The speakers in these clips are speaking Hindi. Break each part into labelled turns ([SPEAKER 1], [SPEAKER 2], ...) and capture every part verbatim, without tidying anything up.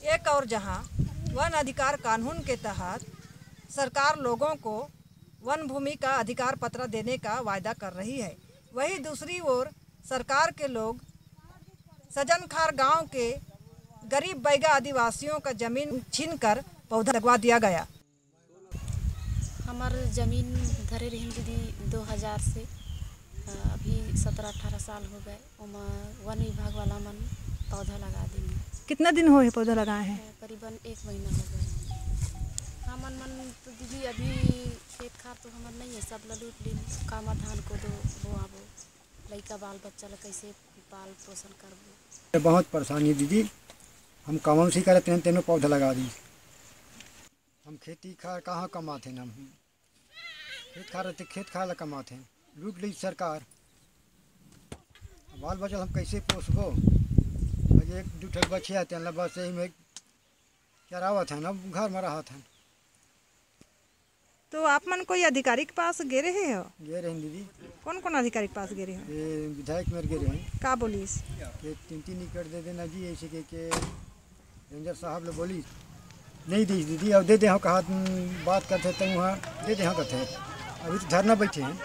[SPEAKER 1] एक और जहां वन अधिकार कानून के तहत सरकार लोगों को वन भूमि का अधिकार पत्र देने का वायदा कर रही है, वहीं दूसरी ओर सरकार के लोग सजनखार गांव के गरीब बैगा आदिवासियों का जमीन छीनकर पौधा लगवा दिया गया।
[SPEAKER 2] हमार जमीन धरे रही दीदी दो हज़ार से अभी सत्रह अठारह साल हो गए। वन विभाग वाला मन पौधा लगा दी।
[SPEAKER 1] कितना दिन हो पौधा लगाए हैं?
[SPEAKER 2] करीबन एक महीना हो गया। हमन मन तो दीदी अभी खेत खार तो हमार नहीं है, सब लूट ली। कामा धान को दो बोआबो, लड़का बाल बच्चा ला कैसे पाल पोषण करबो।
[SPEAKER 3] बहुत परेशानी दीदी, हम काम से करते हैं तेनों पौधा लगा दी। हम खेती खार कहाँ कमाते हैं? हम खेत खार रहते खेत खार ला कमाते हैं, लूट ली सरकार। बाल बच्चा हम कैसे पोसबो? एक दूठक बचिया थे बस यही में चरावत है ना, घर में रहा था।
[SPEAKER 1] तो आप मन कोई अधिकारी के पास गे रहे हो?
[SPEAKER 3] गे रहे दीदी।
[SPEAKER 1] कौन कौन अधिकारी के पास गे रहे हो?
[SPEAKER 3] ये विधायक मेरे गे रहे हैं।
[SPEAKER 1] का बोलीस?
[SPEAKER 3] कि तीन तीन एकड़ दे देना जी, ऐसे के, के रेंजर साहब ने बोली नहीं दी दीदी। अब दे दे हम कहा बात करते तो वहाँ दे दे हम कहते अभी तो धरना बैठे हैं।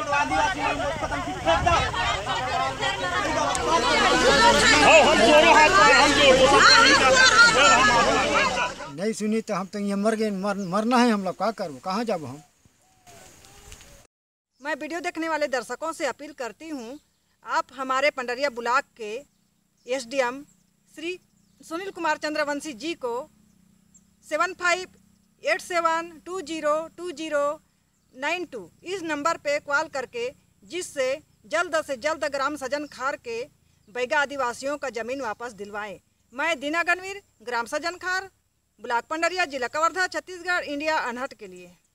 [SPEAKER 3] नहीं सुनी तो हम तो ये मर गए, मर, मरना है हम लोग, क्या करूँ, कहाँ जाब हम?
[SPEAKER 1] मैं वीडियो देखने वाले दर्शकों से अपील करती हूँ, आप हमारे पंडरिया ब्लॉक के एसडीएम श्री सुनील कुमार चंद्रवंशी जी को seven five eight seven two zero two zero nine two इस नंबर पे कॉल करके जिससे जल्द से जल्द ग्राम सजनखार के बैगा आदिवासियों का ज़मीन वापस दिलवाएं। मैं दीना गणवीर, ग्राम सजनखार, ब्लॉक पंडरिया, जिला कवर्धा, छत्तीसगढ़, इंडिया अनहट के लिए।